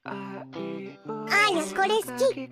あやこれ好き。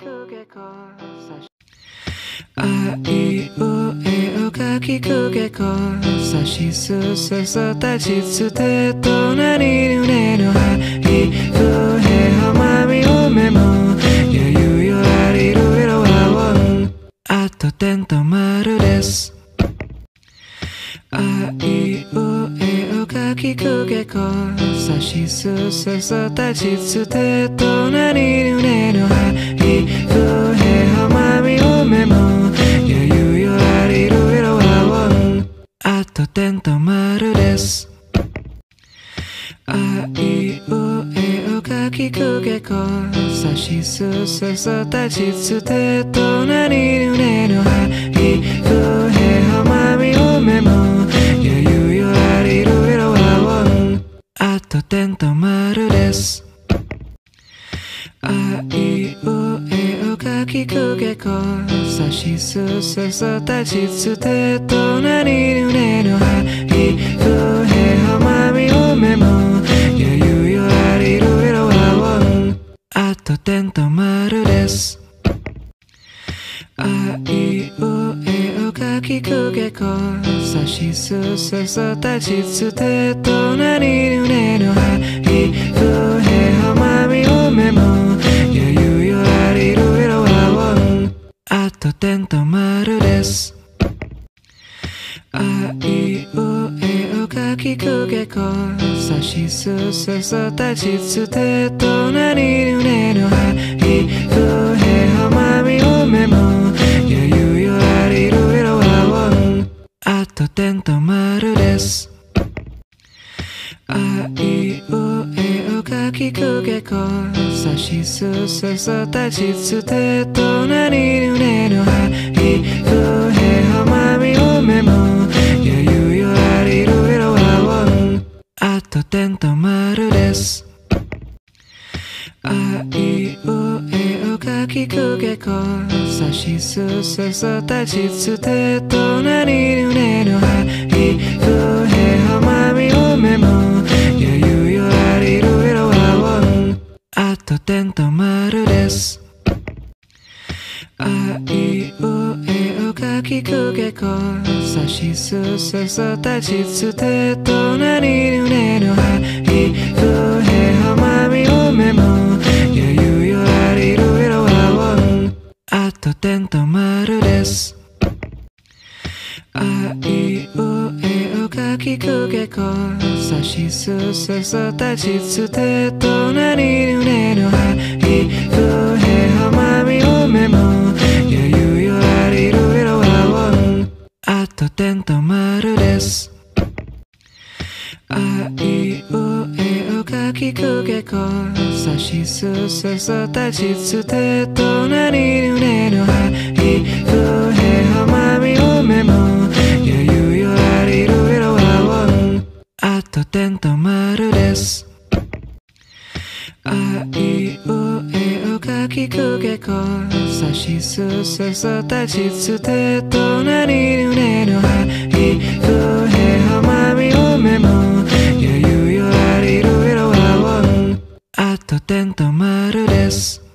あいうえおかきくけこさしすせそたちつてとなにぬねのはいふへはまみうめもやゆよらりるいろわおんあとてんとまるですあいうえおかきくけこさしすせそたちつてとなにぬねのはいふへはまみうめもやゆよらりるいろわおんあとてんとまるですあいうえおかきくけこさしすせそたちつてとなにぬねのはいふへはまみうめもやゆよらりるいろわおんあとてんとまるですあいうえおかきくけこさしすせそたちつてとなにぬねのはいふへはまみうめもやゆよらりるいろわおんあとてんとまるですあいうえおかきくけこさしすせそたちつてとなにぬねのはいふへはまみうめもやゆよらりるいろわおんあとてんとまるですあいうえおかきくけこさしすせそたちつてとなにぬねのはいふへはまみうめもやゆよらりるいろわおんあとてんとまるですあいうえおかきくけこさしすせそたちつてとなにぬねのはいふへはまみうめもやゆよらりるいろわおんあとてんとまるですあいうえおかきくけこさしすせそたちつてとなにぬねのはいふへはまみうめもやゆよらりるいろわおんあとてんとまるですあいうえおかきくけこさしすせそたちつてとなにぬねのはいふへはまみうめもやゆよらりるいろわおんあとてんとまるですあいうえおかきくけこさしすせそたちつてとなにぬねのはいふへはまみうめもやゆよらりるいろわおんあとてんとまるですあいうえおかきくけこさしすせそたちつてとなにぬねのはいふへはまみうめもやゆよらりるいろわおんあとてんとまるですあいうえおかきくけこさしすせそたちつてとなにぬねのはいふへはまみうめもやゆよらりるいろわおんあとてんとまるです